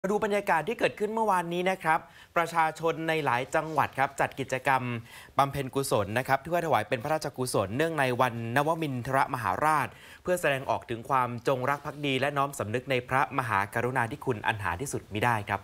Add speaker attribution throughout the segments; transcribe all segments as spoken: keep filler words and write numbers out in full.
Speaker 1: มาดูบรรยากาศที่เกิดขึ้นเมื่อวานนี้นะครับประชาชนในหลายจังหวัดครับจัดกิจกรรมบำเพ็ญกุศลนะครับเพื่อถวายเป็นพระราชกุศลเนื่องในวันนวมินทรมหาราชเพื่อแสดงออกถึงความจงรักภักดีและน้อมสำนึกในพระมหากรุณาธิคุณอันหาที่สุดมิได้ครับ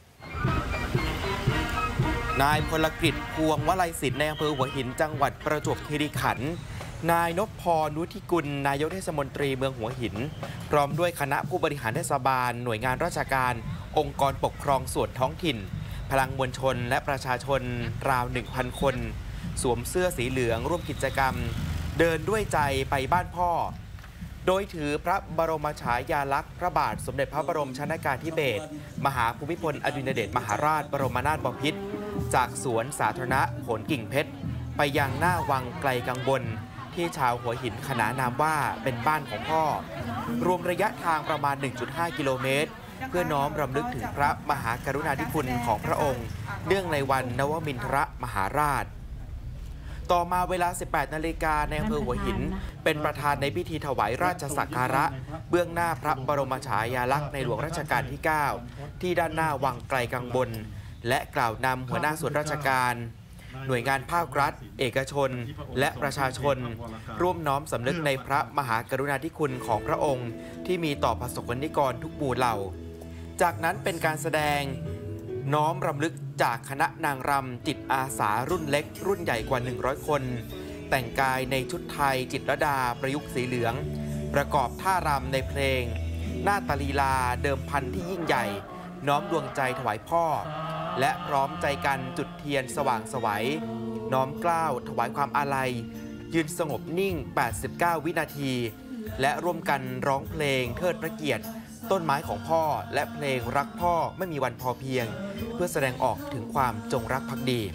Speaker 1: นายพลกฤษ พวงวลัยศิลป์ในอำเภอหัวหินจังหวัดประจวบคีรีขันธ์นายนพพร นุธิกุลนายกเทศมนตรีเมืองหัวหินพร้อมด้วยคณะผู้บริหารเทศบาลหน่วยงานราชการองค์กรปกครองส่วนท้องถิ่นพลังมวลชนและประชาชนราว หนึ่งพัน คนสวมเสื้อสีเหลืองร่วมกิจกรรมเดินด้วยใจไปบ้านพ่อโดยถือพระบรมฉายาลักษณ์พระบาทสมเด็จพระบรมชนกาธิเบศรมหาภูมิพลอดุลยเดชมหาราชบรมนาถบพิตรจากสวนสาธารณะผลกิ่งเพชรไปยังหน้าวังไกลกังวลที่ชาวหัวหินขนานนามว่าเป็นบ้านของพ่อรวมระยะทางประมาณ หนึ่งจุดห้า กิโลเมตรเพื่อน้อมรำลึกถึงพระมหากรุณาธิคุณของพระองค์เนื่องในวันนวมินทรมหาราชต่อมาเวลา สิบแปด นาฬิกาในอำเภอหัวหินเป็นประธานในพิธีถวายราชสักการะเบื้องหน้าพระบรมฉายาลักษณ์ในหลวงรัชกาลที่ เก้า ที่ด้านหน้าวังไกลกังวลและกล่าวนำหัวหน้าส่วนราชการหน่วยงานภาครัฐเอกชนและประชาชนร่วมน้อมสำนึกในพระมหากรุณาธิคุณของพระองค์ที่มีต่อประสบกนิกรทุกหมู่เหล่าจากนั้นเป็นการแสดงน้อมรำลึกจากคณะนางรำจิตอาสารุ่นเล็กรุ่นใหญ่กว่าหนึ่งร้อยคนแต่งกายในชุดไทยจิตรลดาประยุกต์สีเหลืองประกอบท่ารำในเพลงหน้าตาลีลาเดิมพันที่ยิ่งใหญ่น้อมดวงใจถวายพ่อและพร้อมใจกันจุดเทียนสว่างไสวน้อมเกล้าถวายความอาลัยยืนสงบนิ่งแปดสิบเก้าวินาทีและร่วมกันร้องเพลงเทิดพระเกียรติต้นไม้ของพ่อและเพลงรักพ่อไม่มีวันพอเพียงเพื่อแสดงออกถึงความจงรักภักดี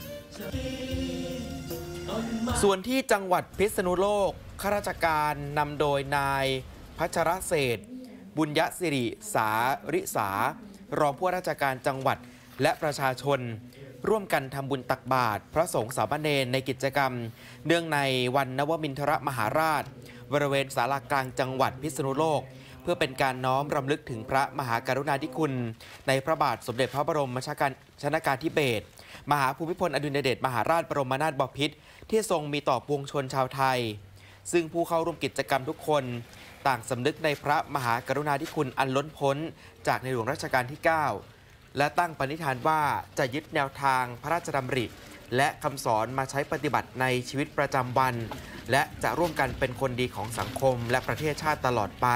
Speaker 1: ส่วนที่จังหวัดพิษณุโลกข้าราชการนำโดยนายพัชรเศรษฐ์บุญยศิริสาริสารองผู้ว่าราชการจังหวัดและประชาชนร่วมกันทำบุญตักบาตรพระสงฆ์สามเณรในกิจกรรมเนื่องในวันนวมินทรมหาราชบริเวณศาลากลางจังหวัดพิษณุโลกเพื่อเป็นการน้อมรำลึกถึงพระมหากรุณาธิคุณในพระบาทสมเด็จพระบรมชนกาธิเบศรมหาภูมิพลอดุลยเดชมหาราชบรมนาถบพิตรที่ทรงมีต่อปวงชนชาวไทยซึ่งผู้เข้าร่วมกิจกรรมทุกคนต่างสำนึกในพระมหากรุณาธิคุณอันล้นพ้นจากในหลวงรัชกาลที่ เก้าและตั้งปณิธานว่าจะยึดแนวทางพระราชดำริและคำสอนมาใช้ปฏิบัติในชีวิตประจำวันและจะร่วมกันเป็นคนดีของสังคมและประเทศชาติตลอดไป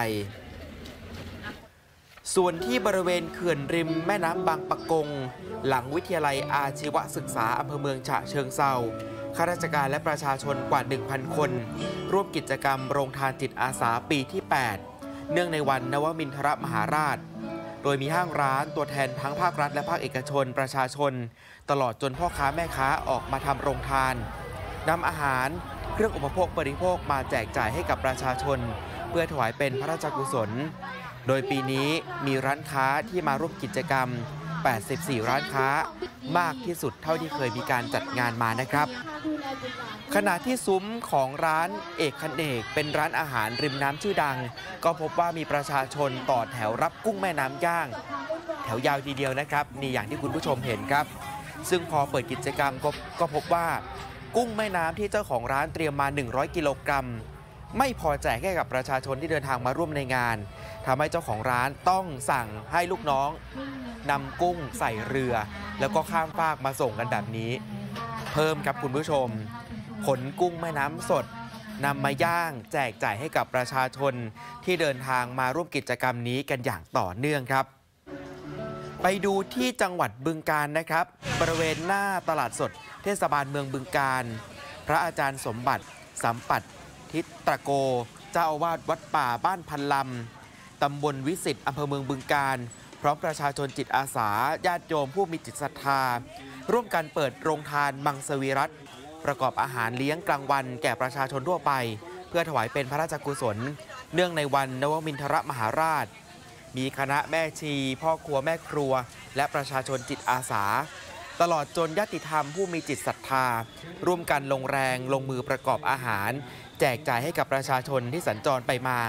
Speaker 1: ส่วนที่บริเวณเขื่อนริมแม่น้ำบางปะกงหลังวิทยาลัยอาชีวศึกษาอำเภอเมืองฉะเชิงเทราข้าราชการและประชาชนกว่า หนึ่งพัน คนร่วมกิจกรรมโรงทานจิตอาสาปีที่ แปดเนื่องในวันนวมินทรมหาราชโดยมีห้างร้านตัวแทนทั้งภาครัฐและภาคเอกชนประชาชนตลอดจนพ่อค้าแม่ค้าออกมาทำโรงทานนำอาหารเครื่องอุปโภคบริโภคมาแจกจ่ายให้กับประชาชนเพื่อถวายเป็นพระราชกุศลโดยปีนี้มีร้านค้าที่มาร่วมกิจกรรมแปดสิบสี่ร้านค้ามากที่สุดเท่าที่เคยมีการจัดงานมานะครับขณะที่ซุ้มของร้านเอกคันเอกเป็นร้านอาหารริมน้ำชื่อดังก็พบว่ามีประชาชนต่อแถวรับกุ้งแม่น้ำย่างแถวยาวทีเดียวนะครับนี่อย่างที่คุณผู้ชมเห็นครับซึ่งพอเปิดกิจกรรมก็ก็พบว่ากุ้งแม่น้ำที่เจ้าของร้านเตรียมมาหนึ่งร้อยกิโลกรัมไม่พอแจกให้กับประชาชนที่เดินทางมาร่วมในงานทำให้เจ้าของร้านต้องสั่งให้ลูกน้องนำกุ้งใส่เรือแล้วก็ข้ามฟากมาส่งกันแบบนี้เพิ่มครับคุณผู้ชมขนกุ้งแม่น้ำสดนำมาย่างแจกจ่ายให้กับประชาชนที่เดินทางมาร่วมกิจกรรมนี้กันอย่างต่อเนื่องครับไปดูที่จังหวัดบึงกาฬนะครับบริเวณหน้าตลาดสดเทศบาลเมืองบึงกาฬพระอาจารย์สมบัติสัมปัตทิตรโกเจ้าอาวาสวัดป่าบ้านพันลำตำบลวิสิตอำเภอเมืองบึงกาฬพร้อมประชาชนจิตอาสาญาติโยมผู้มีจิตศรัทธาร่วมกันเปิดโรงทานมังสวิรัติประกอบอาหารเลี้ยงกลางวันแก่ประชาชนทั่วไปเพื่อถวายเป็นพระราชกุศลเนื่องในวันนวมินทรมหาราชมีคณะแม่ชีพ่อครัวแม่ครัวและประชาชนจิตอาสาตลอดจนญาติธรรมผู้มีจิตศรัทธาร่วมกันลงแรงลงมือประกอบอาหารแจกจ่ายให้กับประชาชนที่สัญจรไปมา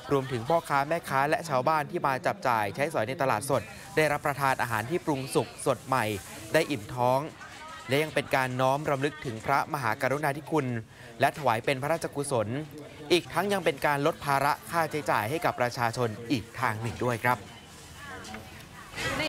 Speaker 1: รวมถึงพ่อค้าแม่ค้าและชาวบ้านที่มาจับจ่ายใช้สอยในตลาดสดได้รับประทานอาหารที่ปรุงสุกสดใหม่ได้อิ่มท้องและยังเป็นการน้อมรำลึกถึงพระมหากรุณาธิคุณและถวายเป็นพระราชกุศลอีกทั้งยังเป็นการลดภาระค่าใช้จ่ายให้กับประชาชนอีกทางหนึ่งด้วยครับ